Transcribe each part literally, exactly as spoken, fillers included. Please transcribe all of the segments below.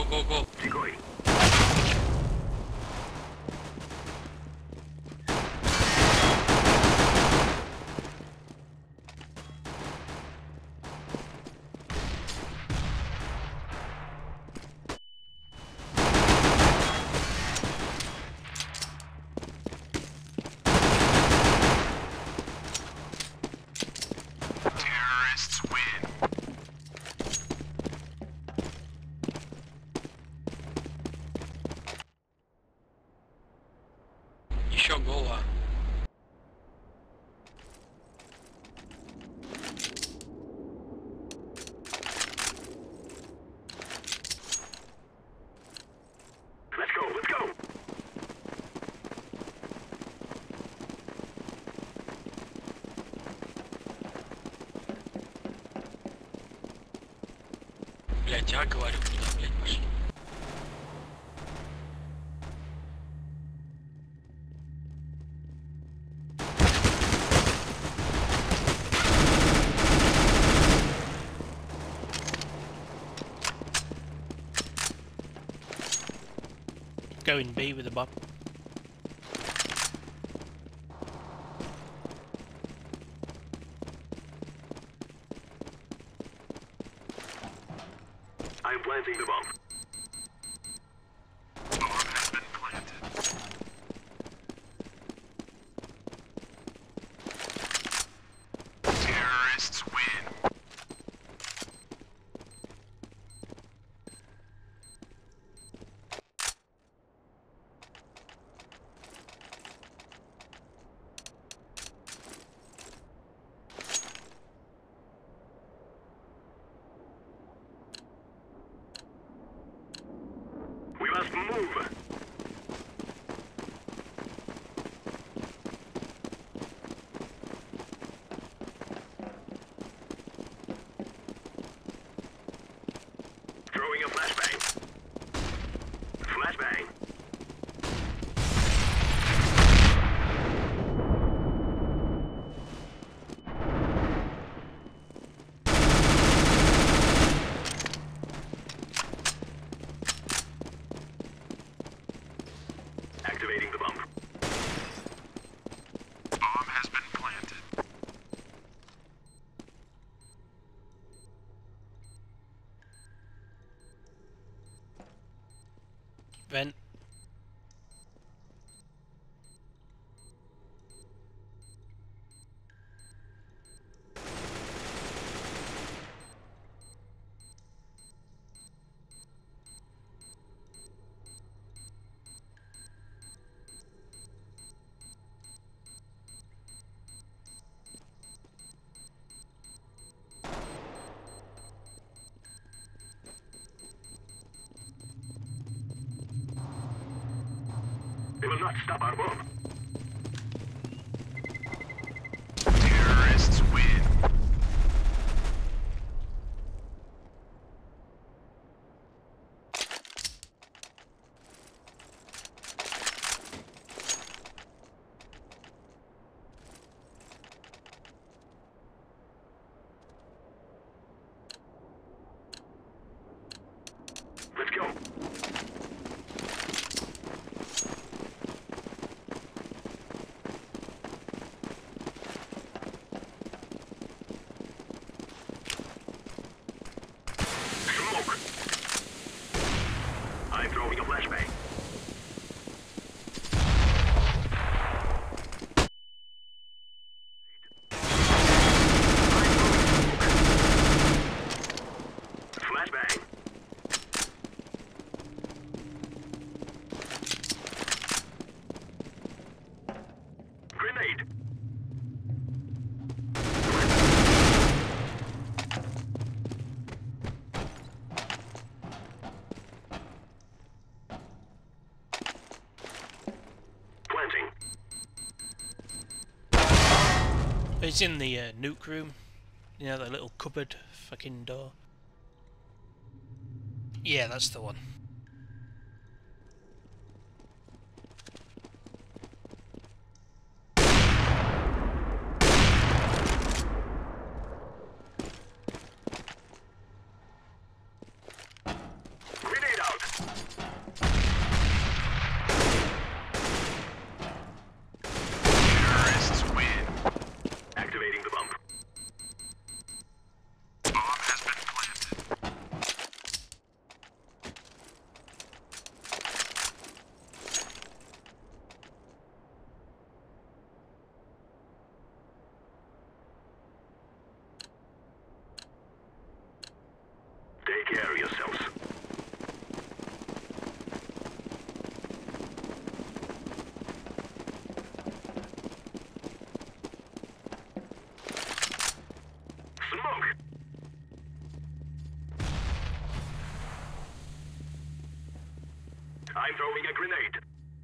go, go. Decoy. Terrorists win. Еще голо. Let's go, let's go. Блять, я говорю, куда, блять, пошли. Going B with the bomb. I'm planting the bomb. Bomb has been planted. Terrorists win. We must move. Throwing a flashbang. Flashbang. Activating the bomb. Bomb has been planted. Vent. They will not stop our bomb. Terrorists win. Let's go. Smoke. I'm throwing a flashbang. Flashbang. Grenade. Planting. It's in the uh, nuke room. You know, that little cupboard fucking door. Yeah, that's the one. Grenade out. I'm throwing a grenade.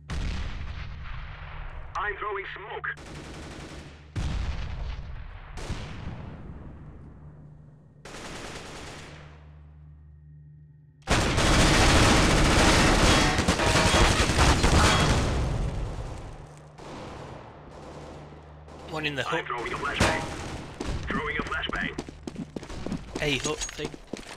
I'm throwing smoke. One in the I'm hut, throwing a flashbang. Throwing a flashbang. a hut thing.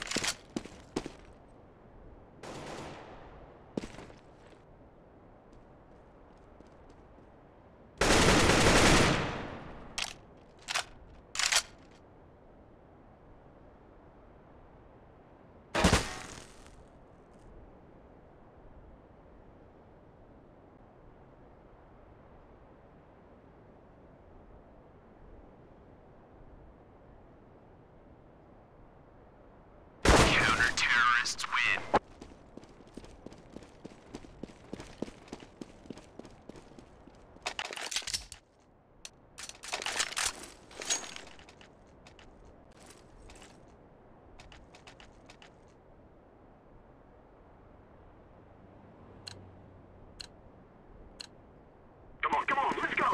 Counter-terrorists win. Come on, come on, let's go.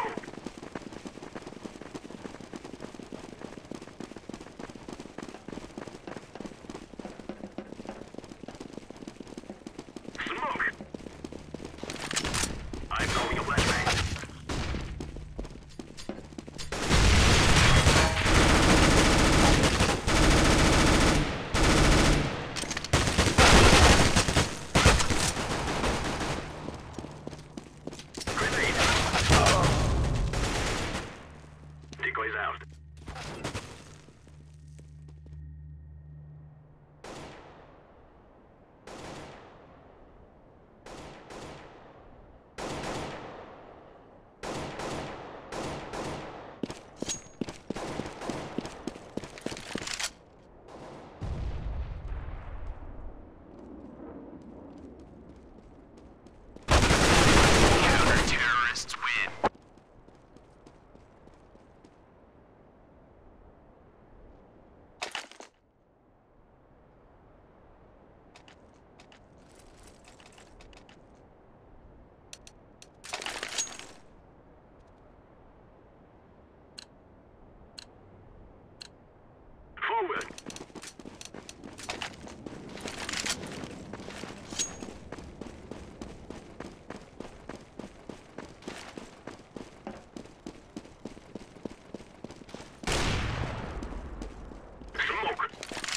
Smoke. I'm throwing a flashbang. Grenade. Decoys out. Counter-terrorists win. Forward. Smoke.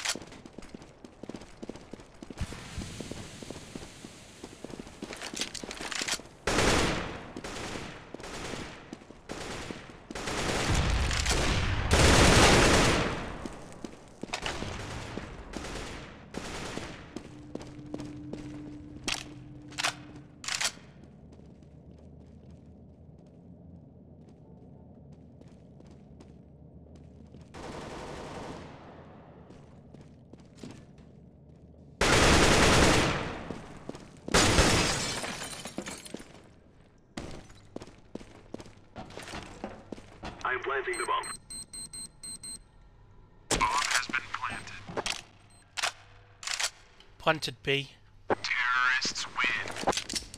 I'm planting the bomb. Bomb has been planted. Planted B. Terrorists win.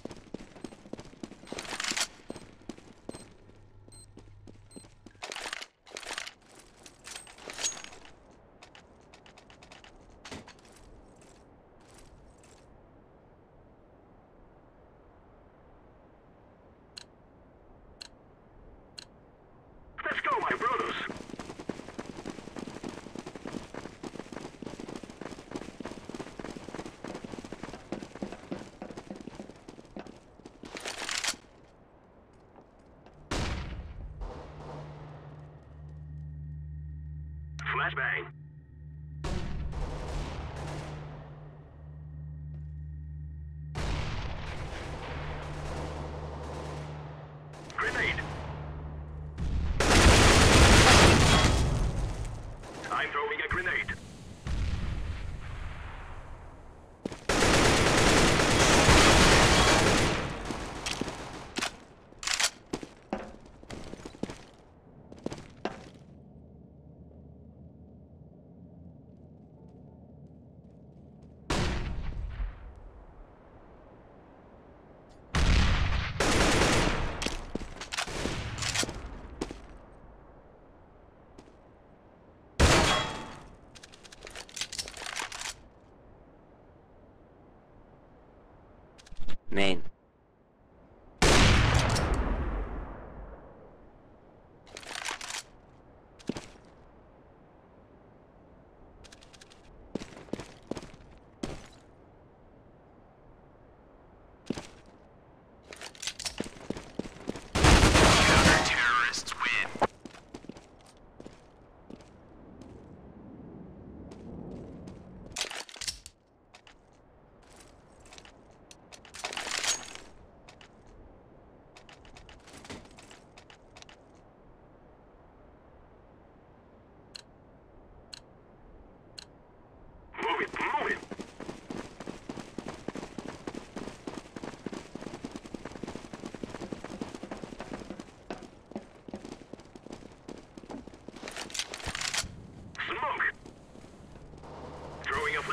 Let's go, my brothers. Flashbang. Grenade. I'm throwing a grenade.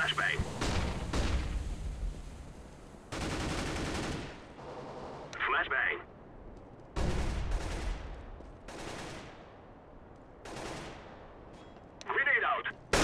flashbang. Flashbang. Grenade out.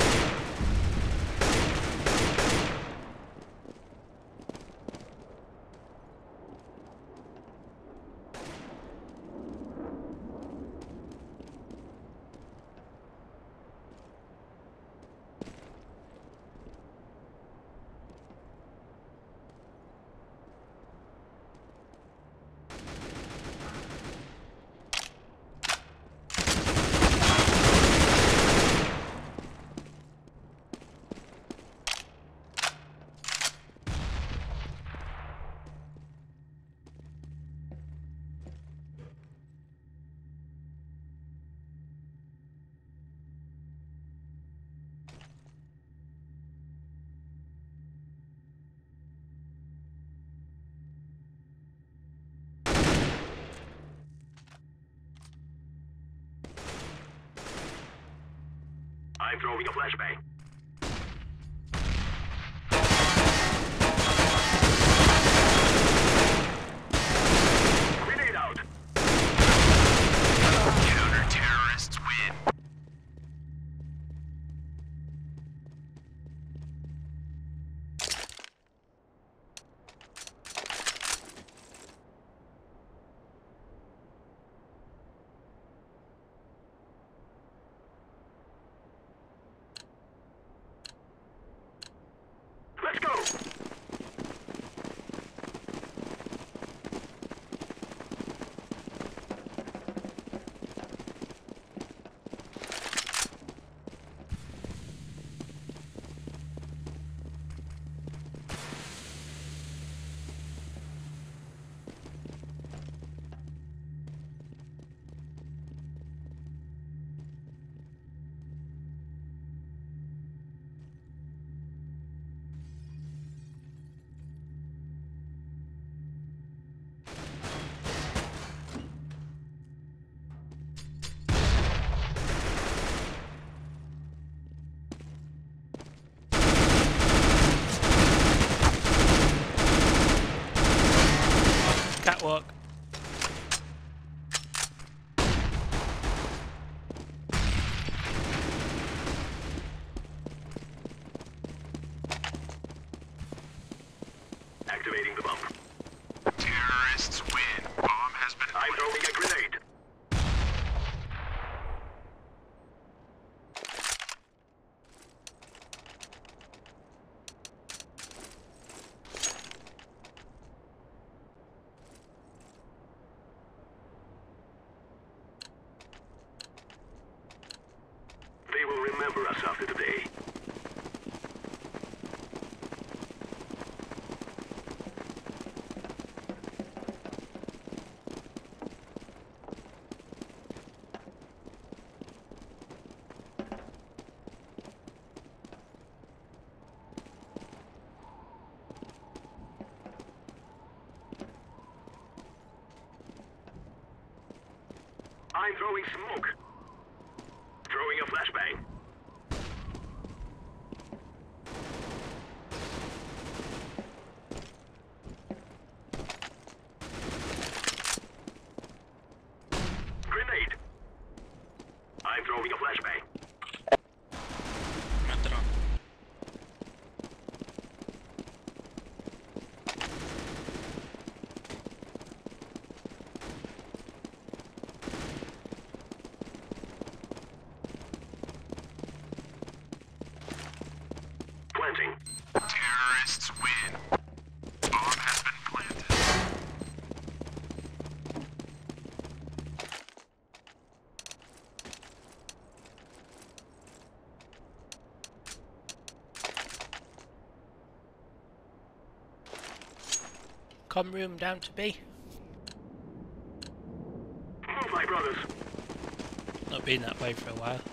I'm throwing a flashbang. Grenade out. Counter-terrorists win. Let's go. Catwalk. Activating the bomb. Terrorists win. Bomb has been I'm planted. throwing a grenade. They will remember us after today. I'm throwing smoke. Throwing a flashbang. Grenade. I'm throwing a flashbang. Metro. Planting. Terrorists win. Bomb has been planted. Com room down to B. Move, my brothers. Not been that way for a while.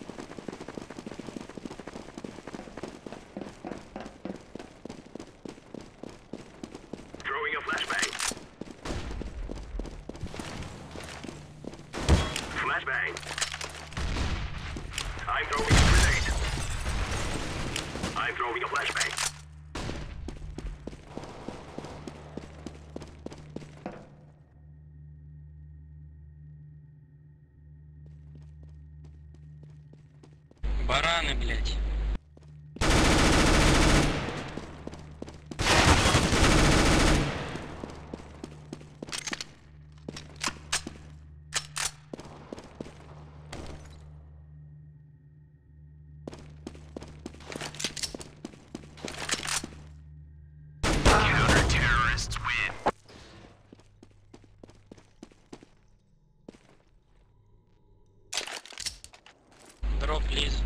Throwing a flashbang. Flashbang. I'm throwing a grenade. I'm throwing a flashbang. Бараны, блядь. Counter-terrorists win. Дроп, плиз.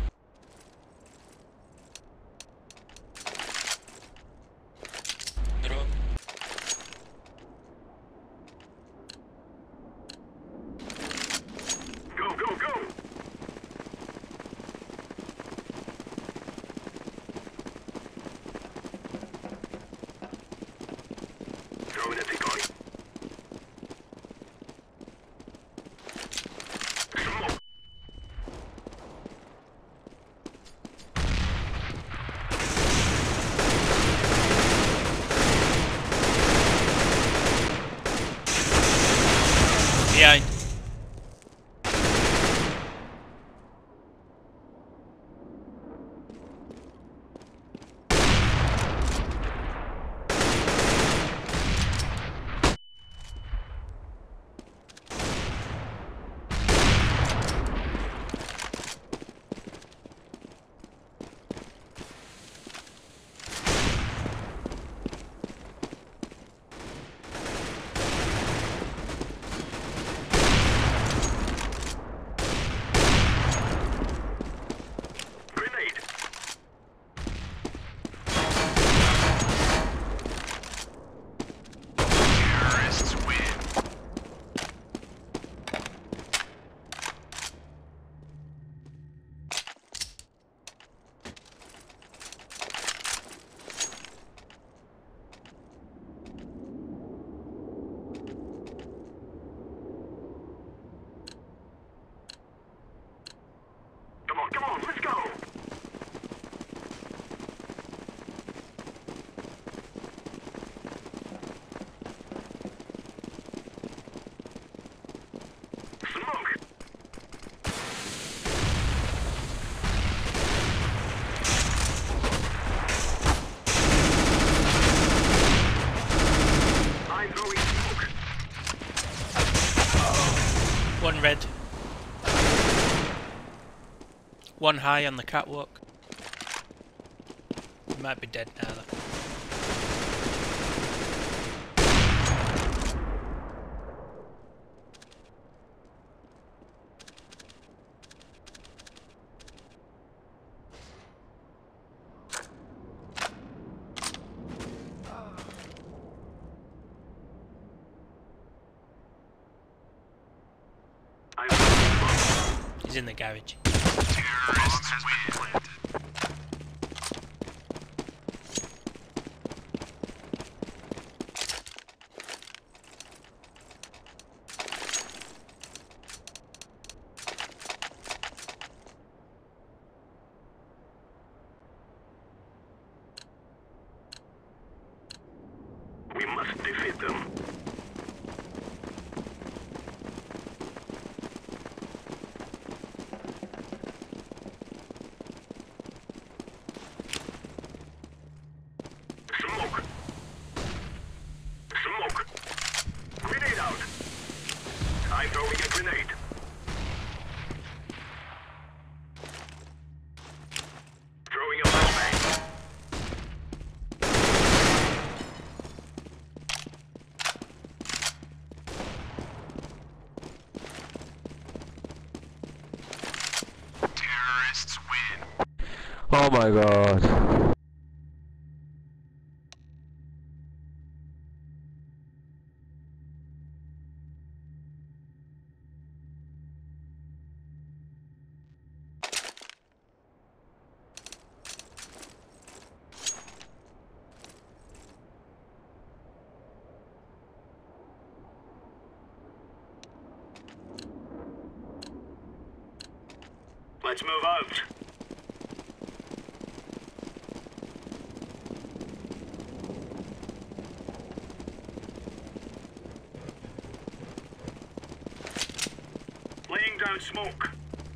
Дроп. Go, go, go! Throwing a decoy. Smoke. Behind. Grenade. Terrorists win. Come on, come on, let's go! Smoke! I'm throwing smoke. One red. One high on the catwalk. He might be dead now though. I'm throwing smoke. He's in the garage. Terrorists win. Planted. We must defeat them. Smoke. Smoke. Grenade out. I'm throwing a grenade. Throwing a flashbang. Terrorists win. Oh my god. Let's move out. Laying down smoke.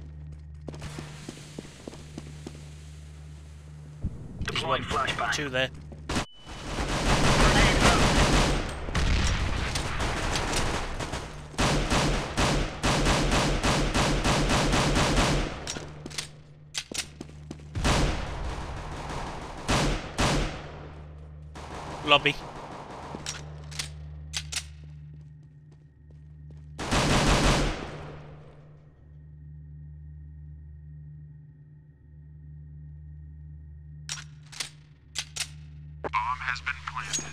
There's Deploying one, flashbang. two there. Grenade out. Lobby. Bomb has been planted.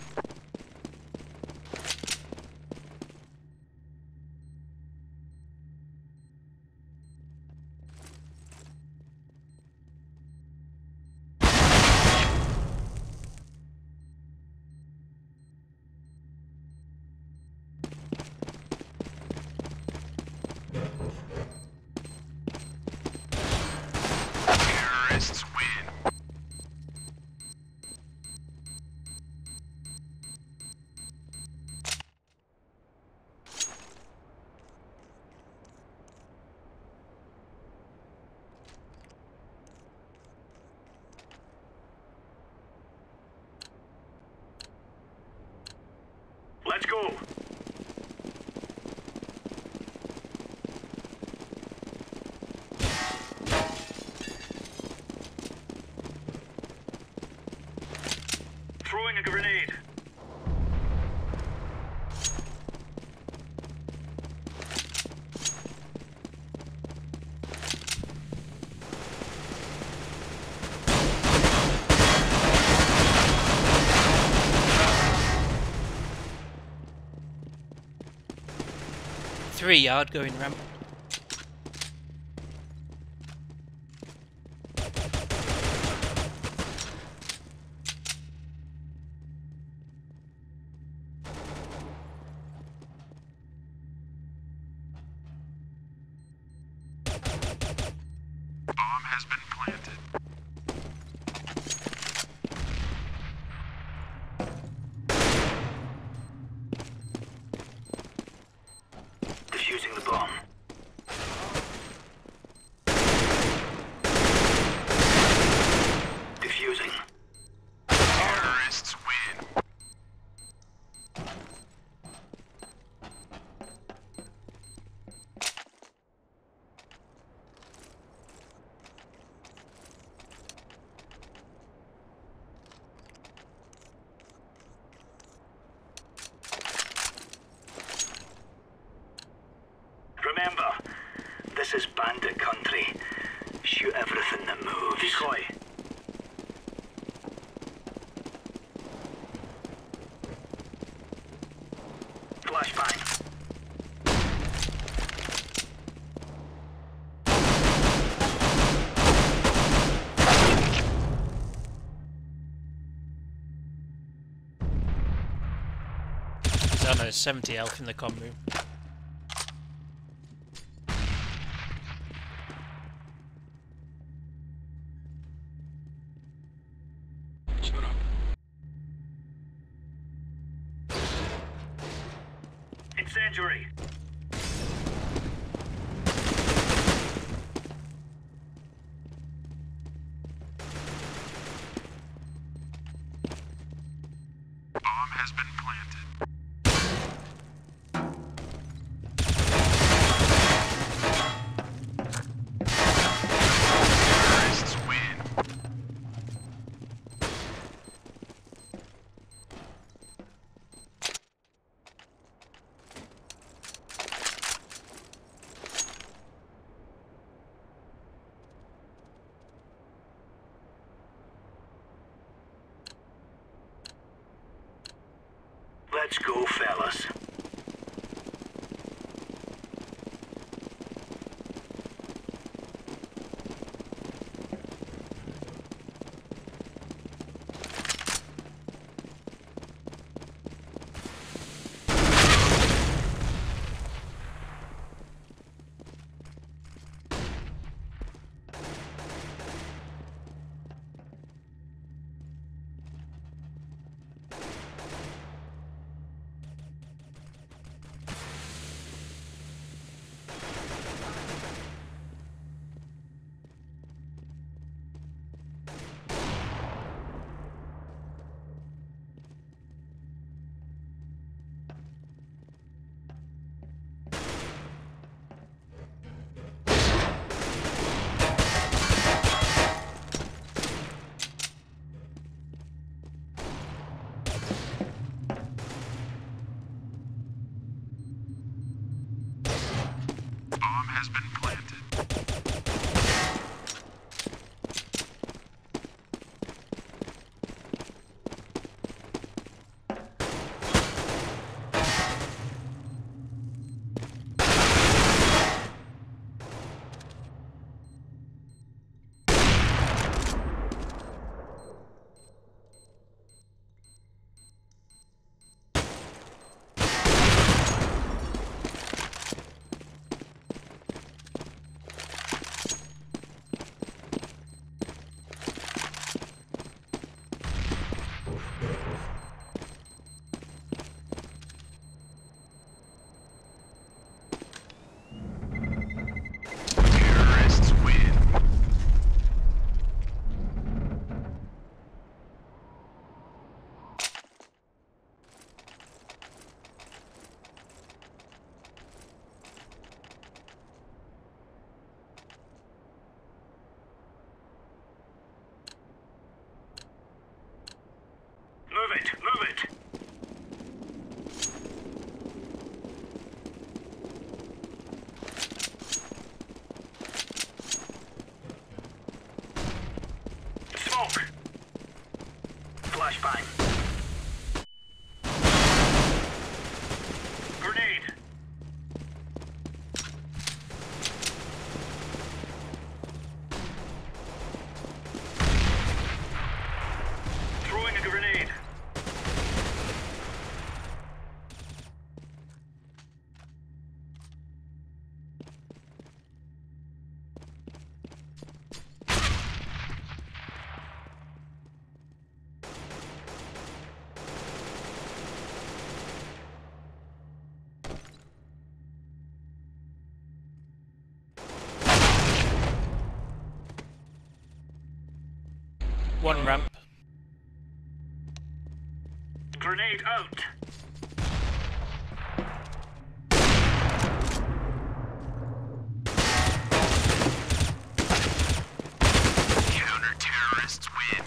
Terrorists win. Let's go. Throwing a grenade. Three yard going ramp. Bomb has been planted. Defusing the bomb. Defusing. Terrorists win. Remember, this is bandit country. Shoot everything that moves. Decoy. Flashbang. He's on a seventy health in the com room. Shut up. Incendiary. Bomb has been planted. Terrorists win. Let's go, fellas. Bomb has been planted. Terrorists win. Move it, move it. Smoke. Flashbang. Grenade. Throwing a grenade. One ramp. Grenade out. Counter-terrorists win.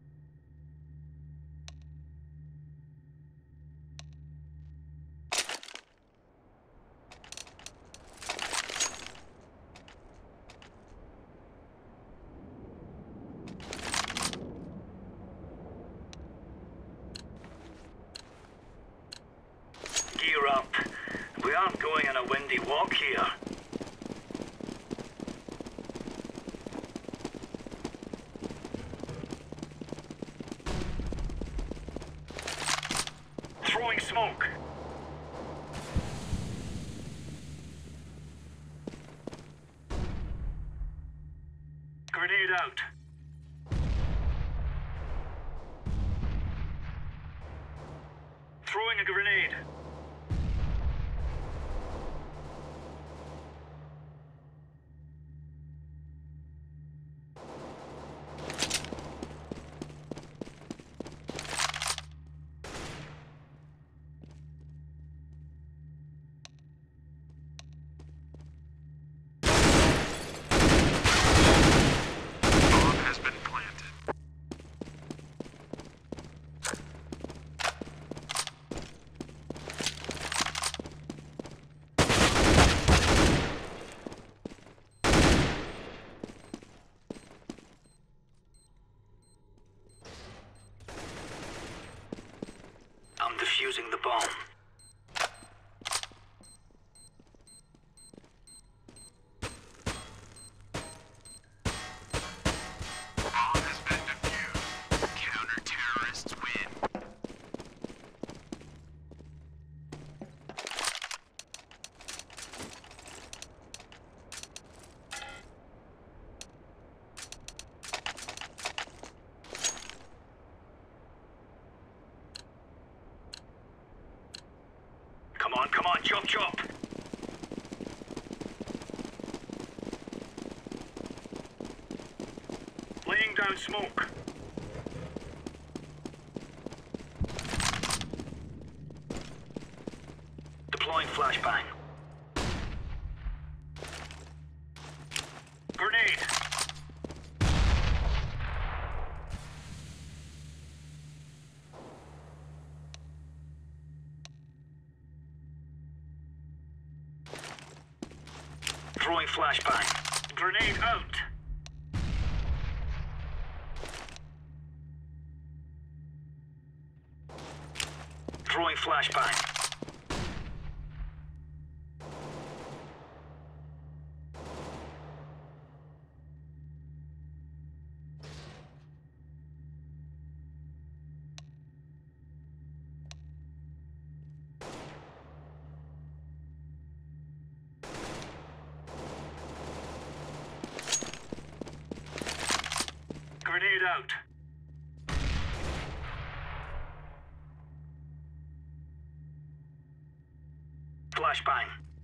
Gear up. We aren't going on a windy walk here. Throwing smoke. Grenade out. Throwing a grenade. Bomb has been planted. I'm defusing the bomb. Bomb has been defused. Counter-terrorists win. Come on, come on, chop chop. Laying down smoke. Deploying flashbang. Grenade. Throwing flashbang. Grenade out. Throwing flashbang. Grenade out. Flashbang.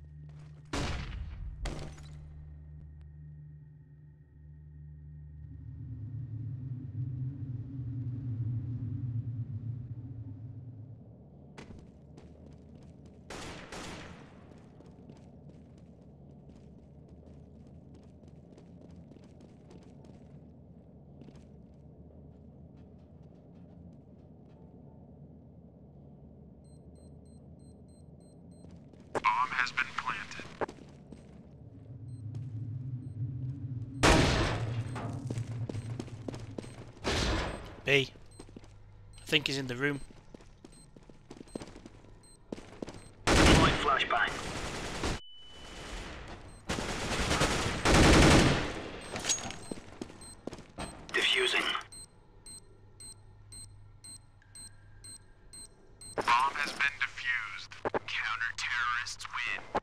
Bomb has been planted. B. I think he's in the room. Throwing flashbang. Diffusing. Bomb has been defused. Counter-terrorists win.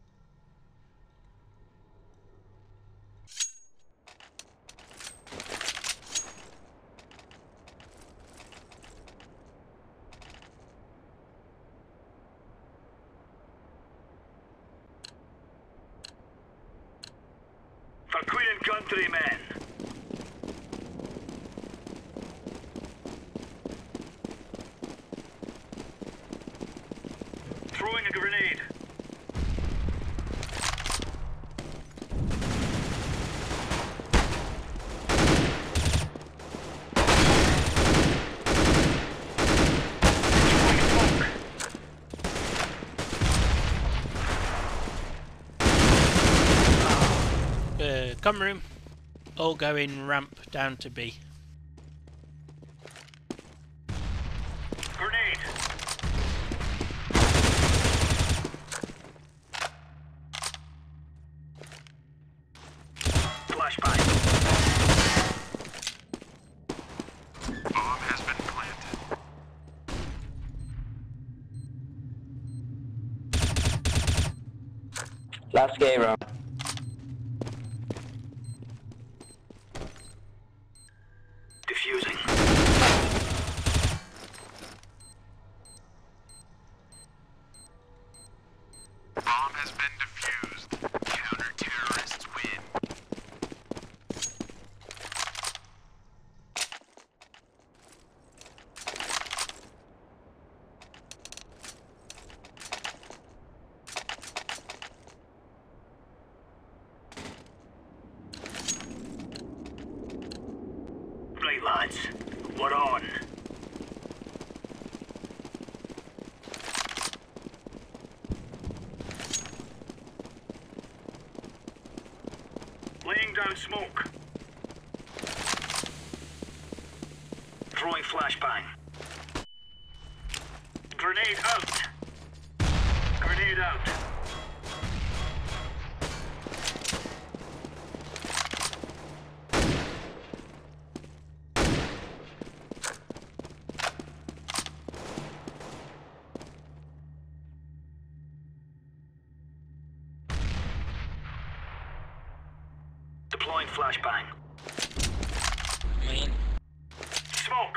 For Queen and Country, men. Throwing a grenade. Throwing smoke. Uh, come room. All going ramp down to B. Grenade. Flashbang. Bomb has been planted. Last game round. Diffusing. Bomb has been defused. Counter-terrorists win. Right, lads. We're on. Laying down smoke. Throwing flashbang. Grenade out. Grenade out. Deploying flashbang. Main. Smoke.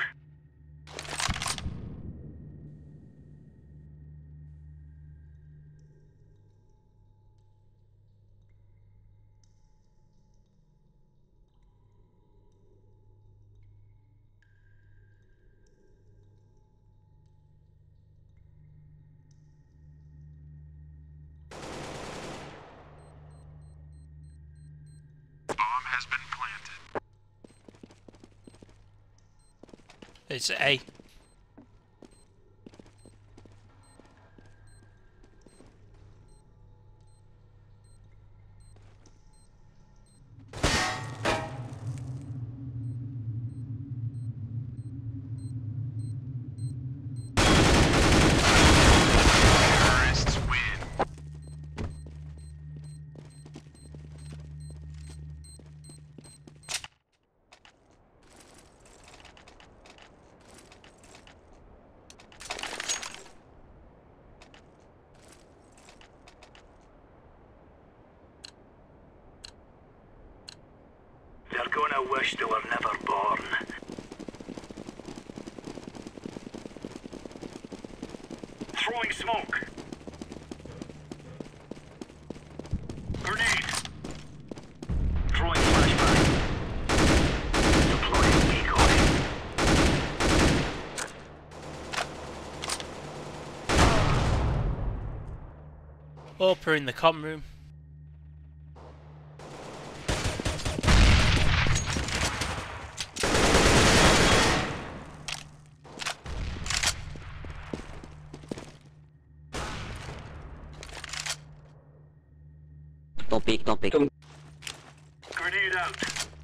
Bomb has been planted. It's A. gonna wish they were never born. Throwing smoke. Grenade. Throwing flashbang. Deploying decoy. Oprah in the comm room. Don't peek, don't peek. Grenade out.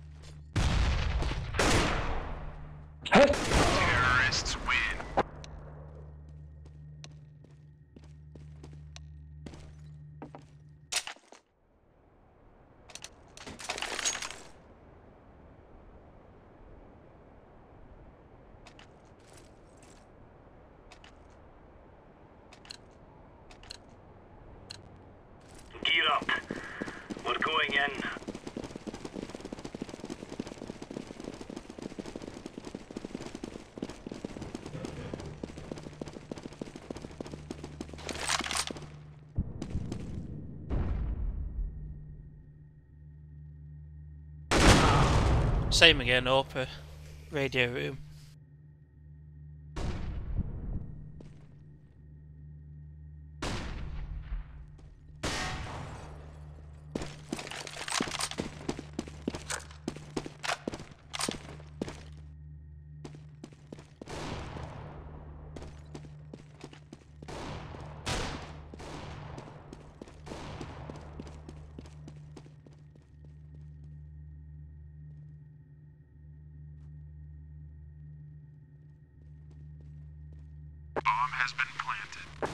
Terrorists win. Gear up. We're going in. Same again, Oprah. Radio room. Bomb has been planted.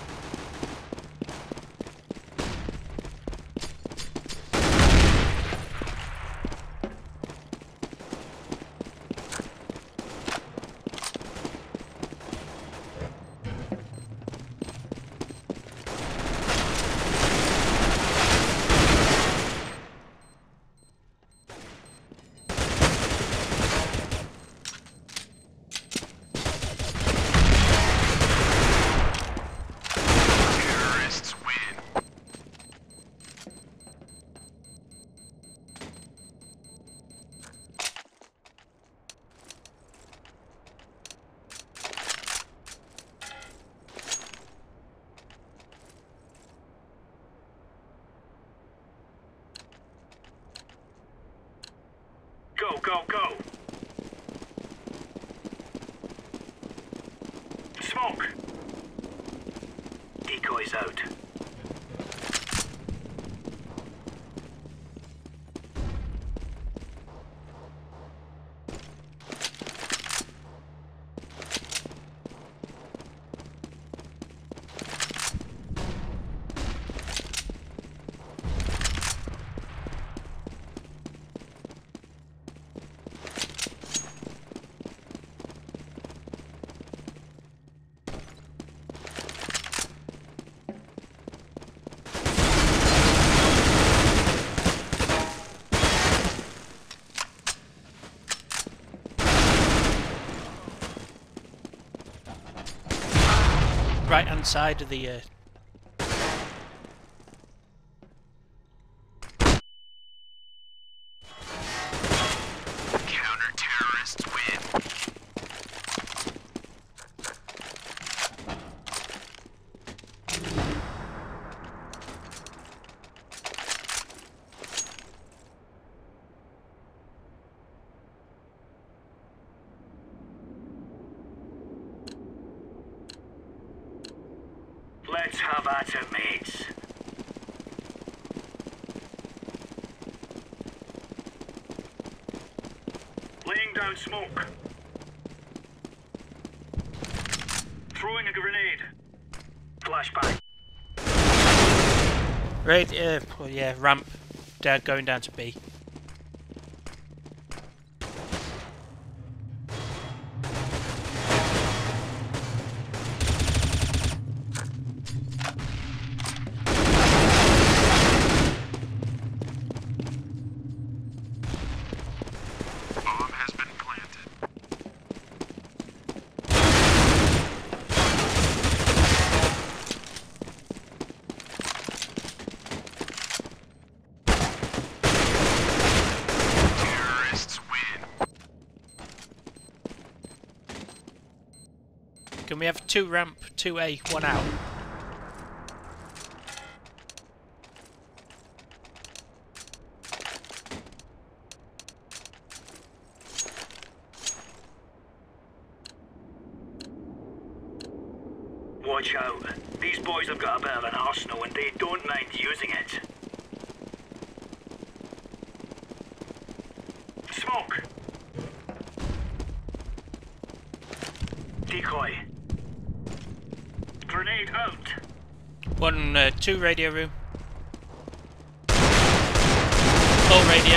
Terrorists win. Go, go, go. Smoke. Decoys out. Right hand side of the uh, Counter-terrorists win. Let's have at it, mates. Laying down smoke. Throwing a grenade. Flashbang. right, uh, well, yeah, ramp. Dad going down to B. Can we have two ramp, two A, one out? Watch out. These boys have got a bit of an arsenal and they don't mind using it. Smoke! Decoy. Grenade out. One, uh, two radio room. Full radio.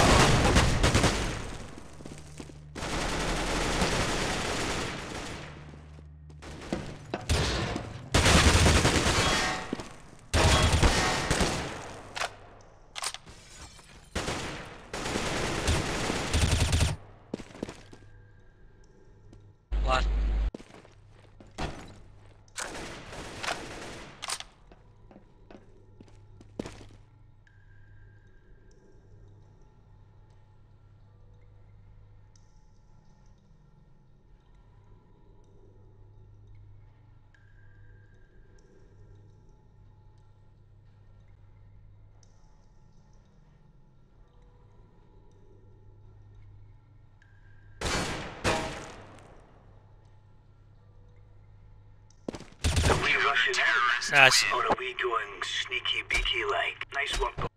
Last. Are we rushing in? Nice. Or are we going sneaky beaky like? Nice work.